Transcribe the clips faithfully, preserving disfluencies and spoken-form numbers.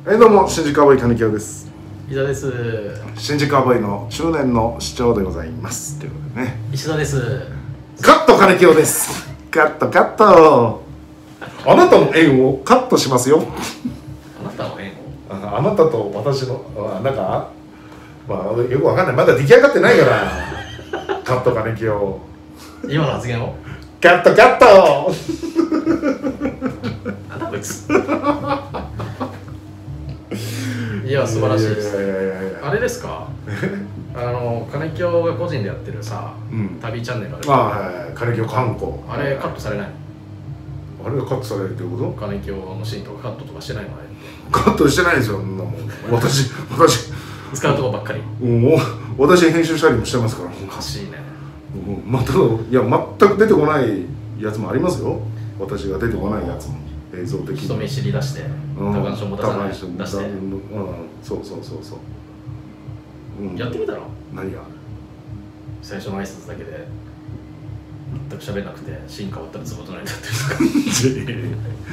はい、どうも新宿カウボーイ金城です。 伊沢です。 新宿カウボーイの中年の市長でございますということでね。 石田です。 カット金城です。カットカット。あなたの縁をカットしますよ。 あなたの縁をあ、あなたと私のなんかまあよくわかんない、まだ出来上がってないからカット金城。 今の発言をカットカット。 なんだこいつ。いや素晴らしいです。あれですか。あの金城が個人でやってるさ、うん、旅チャンネルある。 ああ、はいはい、金城観光。 あれカットされないの？ あれがカットされるってこと？ 金城のシーンとかカットとかしてないのあれって。 カットしてないですよ。そんなもん。私私使うとこばっかり。 もう私編集したりもしてますから。 おかしいね。 まあただいや全く出てこないやつもありますよ。私が出てこないやつも。映像的に人見知り出して多感症も出さない出して、うん、 そうそうそうそう、 うん、やってみたら何が最初の挨拶だけで全く喋らなくてシーン変わったらズボとないんだってる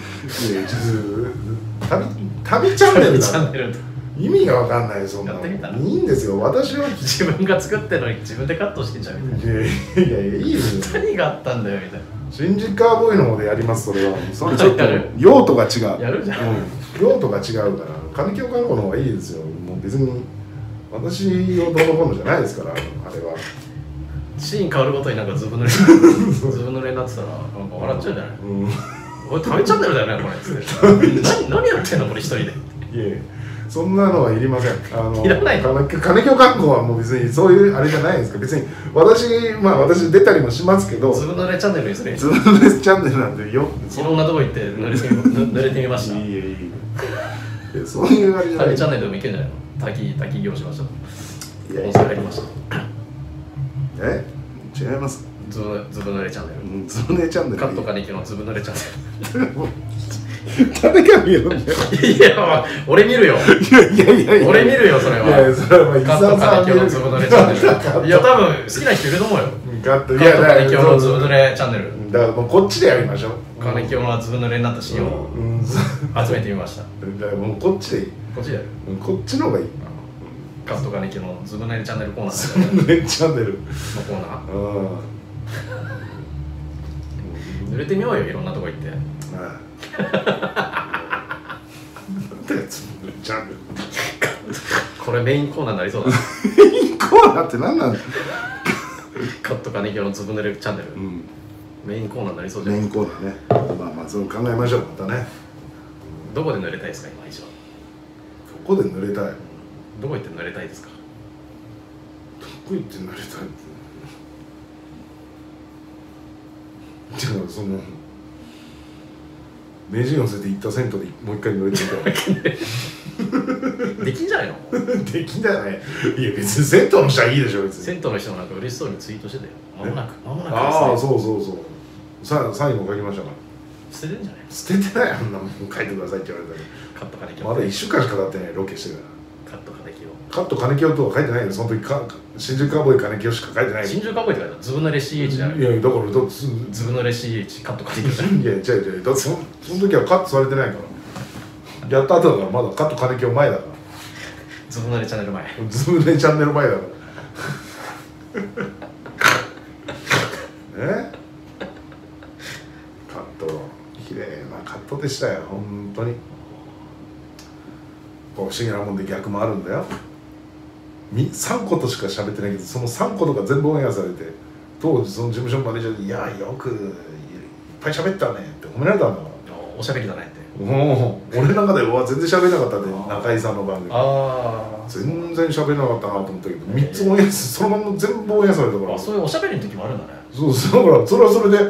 旅旅チャンネルチャンネル意味が分かんない。そんなやってみたらいいんですよ。私は自分が作ってるのに自分でカットしてんじゃんみたいな。いやいやいやいいですよ。 何があったんだよみたいな。 新宿カウボーイの方でやります。それはそれちょっと用途が違う。 やるじゃん、 うん、用途が違うから金城観光の方がいいですよ。もう別に私をどうのこうのじゃないですから。あれはシーン変わるごとになんかズブ濡れズブ濡れになってたらなんか笑っちゃうじゃない。うん、これ旅チャンネルだよねこれっつって何何やってんのこれ一人で。いえそんなのはいりません。あのいらないの。 金城観光はもう別にそういうあれじゃないですか。別に私まあ私出たりもしますけど。 ズブ濡れチャンネルにする。 ズブ濡れチャンネルなんでよ。 いろんなとこ行って濡れてみ濡れてみました。 いいえいい。そういうあれじゃない。 旅チャンネルでもいけんじゃないの。滝滝行しました。いや温泉入りました。 え違います。 ズブズブ濡れチャンネル。 うん、ズブ濡れチャンネル。 カット金城のズブ濡れチャンネル。 誰が見るんだよ。 いや、俺見るよ。 いやいやいやいや。 俺見るよ、それは。 いや、それはまあ、伊沢さん見る。 カット金城のズブ濡れチャンネル。いや、多分好きな人いると思うよ。 カット金城のズブ濡れチャンネル。 だからもうこっちでやりましょう。 金城のズブ濡れになったシーンを集めてみました。 だからもうこっちでいい。 こっちでやる。 こっちの方がいい。 カット金城のズブ濡れチャンネルコーナー。 ズブ濡れチャンネルのコーナー。濡れてみようよ、いろんなとこ行って。 チャンネルこれメインコーナーになりそうだ。 メインコーナーって何なんだ。 カット金城のずぶ濡れチャンネル、うん、メインコーナーになりそうじゃない。 メインコーナーね。まあまあそれを考えましょう。またね。 どこで濡れたいですか今以上。 どこで濡れたい。 どこ行って濡れたいですか。 どこ行って濡れたいって。違うその。名人寄せて行った銭湯でもう一回濡れてみたい。 できんじゃないの。 できんじゃない。いや別に銭湯の人はいいでしょ別に。 銭湯の人もなんか嬉しそうにツイートしてたよ。間もなく間もなく。 ああそうそうそう。さ最後書きましたから。 捨ててんじゃない。 捨ててない。あんなもん書いてくださいって言われたけど。 カット金城。 まだいっしゅうかんしか経ってないロケしてるから。 カット金城。 カット金城とは書いてないよ。その時か新宿カウボーイ金城しか書いてない。 新宿カウボーイって書いてある。ズブ濡れ シーエイチ じゃない。 いやだからだズブ濡れ シーエイチ カット金城。 いや違う違う。だってそのその時はカットされてないから。やった後だからまだカット金城前だから。 ズブ濡れチャンネル前。 ズブ濡れチャンネル前だから。え？カット綺麗なカットでしたよ本当に。不思議なもんで逆もあるんだよ。さんことしか喋ってないけどそのさんことが全部オンエアされて当時その事務所のマネージャーで「いやよくいっぱい喋ったね」って褒められたんだから。 おしゃべりだねって。 もう俺の中では全然喋れなかったんで中井さんの番組あ全然喋れなかったなと思ったけどみっつオンエアそのまま全部オンエアされたから。 そういうおしゃべりの時もあるんだね。 そうそうだからそれはそれで、うん、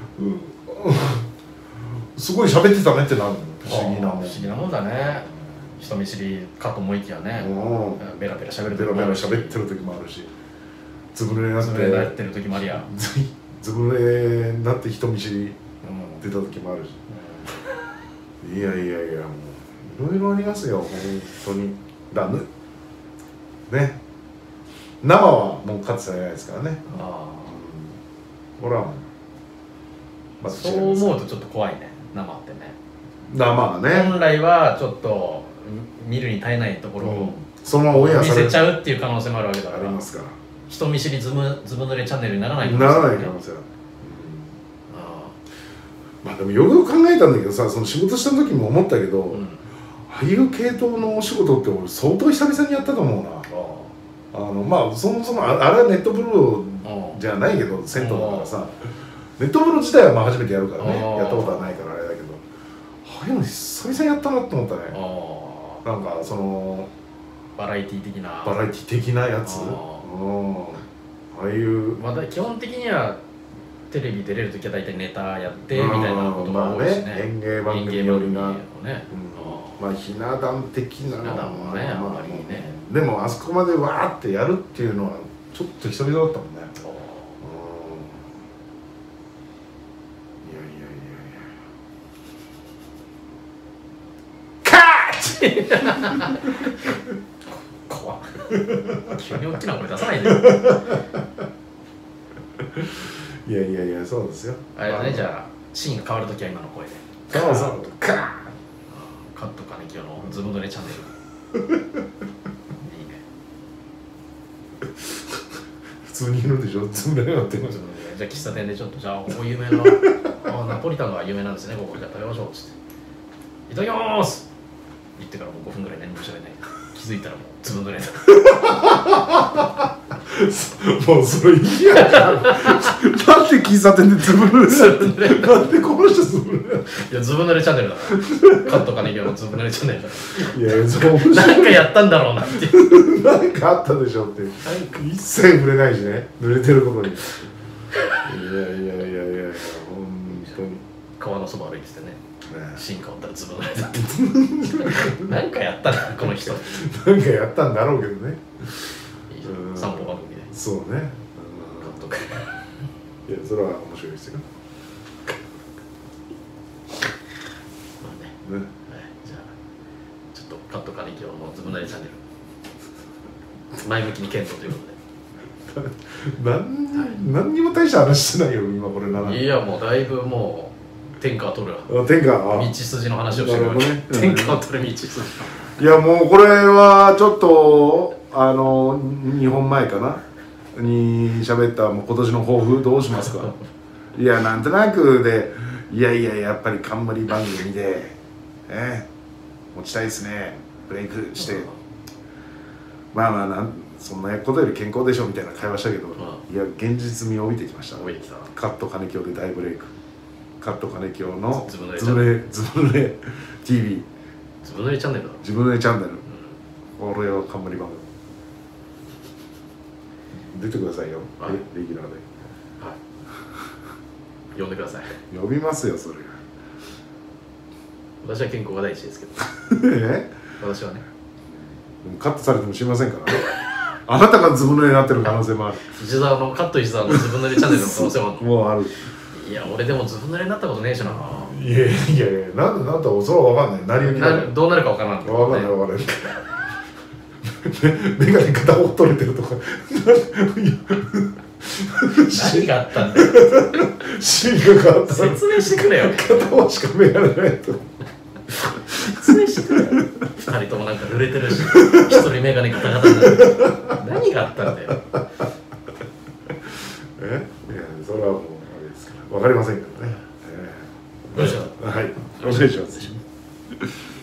すごい喋ってたねってなる。不思議なもん。 不思議なもんだね。人見知りかと思いきやね、ベラベラ喋る時もあるし、ベラベラ喋ってる時もあるし、ずぶ濡れになって、 ずぶ濡れになってる時もありや、 ずぶ濡れになって人見知り出た時もあるし、うん、いやいやいや、もういろいろありますよ、本当に。だね、ね、生はもうカットされないですからね。ああ、うん、ほら、 まあ、そう思うとちょっと怖いね、生ってね。 生はね。 本来はちょっと見るに耐えないところをそのままオンエア見されせちゃうっていう可能性もあるわけだかありら、 ますから人見知りずぶずぶ濡れチャンネルにならないならないね可能性ある、 あまあでもよくよく考えたんだけどさ、その仕事した時も思ったけど、 ー、うん、 ああいう系統のお仕事って俺相当久々にやったと思うな。あのまあそもそもああれはネット風呂じゃないけど銭湯だからさ、ネット風呂自体はまあ初めてやるからね、やったことはないからあれだけど、ああいうの久々にやったなって思ったね。 あなんかそのバラエティ的なバラエティ的なやつ、 あうんああいうまあ、基本的にはテレビ出れるときは大体ネタやってみたいなことが多いしね、 まあね、演芸番組演芸番組をよりな、 ね、 うん、まあひな壇的なのひな壇はねまあんまりね、 でもあそこまでわーってやるっていうのはちょっと久々だったもんね。うんいやいやいやいやカーッ怖っ急に大きな声出さないでいやいやいやそうですよ。 あれだね、じゃあシーンが変わるときは今の声でそうそうカーッカット金清のズブ濡れチャンネルいいね普通にいるんでしょ、ズブ濡れなってるの。 ズブ濡れじゃあ喫茶店でちょっとじゃあここ有名なあナポリタンが有名なんですね、ここじゃあ食べましょうっつっていただきます言ってからもうごふんぐらい何も喋れない気づいたらもうズブ濡れだもうそれいいやんなんで喫茶店でズブ濡れなんでこの人ズブ濡れいやズブ濡れチャンネルだからカット金清のズブ濡れチャンネルだからいやいやそう面白いなんかやったんだろうなっていうなんかあったでしょって一切触れないしね、濡れてることにいやいやいやいやいや本当に川のそば歩いててねねシーン変わったらズブ濡れだってなんかやったんだこの人なんかやったんだろうけどね。 いいじゃん散歩番組でそうね、 カットかいやそれは面白いですよね。 まあね、はい、じゃあちょっとカット金清のズブ濡れチャンネル前向きに検討ということでなん何にも大した話してないよ今これなら。 いやもうだいぶもう天下を取るあ天下あ道筋の話をしてるわけ、 ね、 天下を取る道筋いやもうこれはちょっとあのにほんまえかなに喋ったもう今年の抱負どうしますかいやなんとなくでいやいややっぱり冠番組でね持ちたいですねブレイクしてまあまあなんそんなことより健康でしょみたいな会話したけど、 うん、 いや現実味を帯びてきました。 帯びてきたカット金清で大ブレイクカット金清のずぶ濡れずぶ濡れずぶ濡れ ティーブイずぶ濡れチャンネルだ自分のチャンネル、 うん、 俺は冠番組出てくださいよ、 はい、 レギュラーで、 はい、呼んでください呼びますよそれ私は健康が第一ですけどえ私はねでもカットされても知りませんからねあなたがずぶ濡れになってる可能性もある石沢のカット石沢のずぶ濡れチャンネルの可能性もあるもうあるいや俺でもずぶ濡れになったことねえしな。 いやいやいやなんでなんだそれは分かんない何を聞いたなどうなるか分からんけど、ね、 分かんない分かんないメガネ片方取れてるとか何があったんだよシーンが変わった説明してくれよ片方しかメガネないと説明してくれよふたりともなんか濡れてるしひとりメガネガタガタになる何があったんだよえいやそれはもうあれですから分かりませんけどね、えー、 どうしようはいお願いします